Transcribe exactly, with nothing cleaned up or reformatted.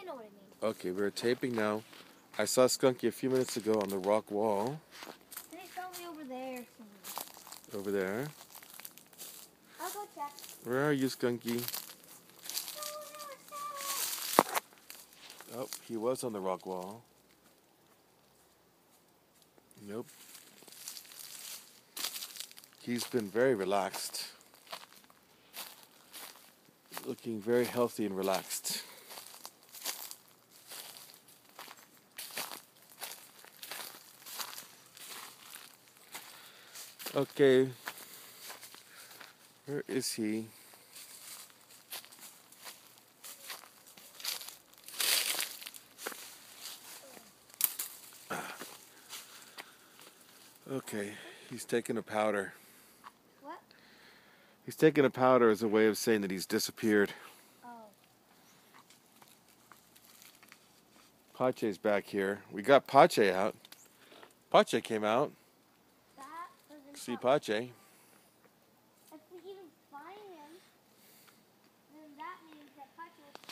you know what I mean. Okay, we're taping now. I saw Skunky a few minutes ago on the rock wall. And he's probably over there somewhere. Over there. I'll go check. Where are you, Skunky? Oh, he was on the rock wall. Nope. He's been very relaxed. Looking very healthy and relaxed. Okay. Where is he? Okay, he's taking a powder. What? He's taking a powder as a way of saying that he's disappeared. Oh. Pache's back here. We got Pache out. Pache came out. That doesn't See help. Pache. If we even find him, then that means that Pacha will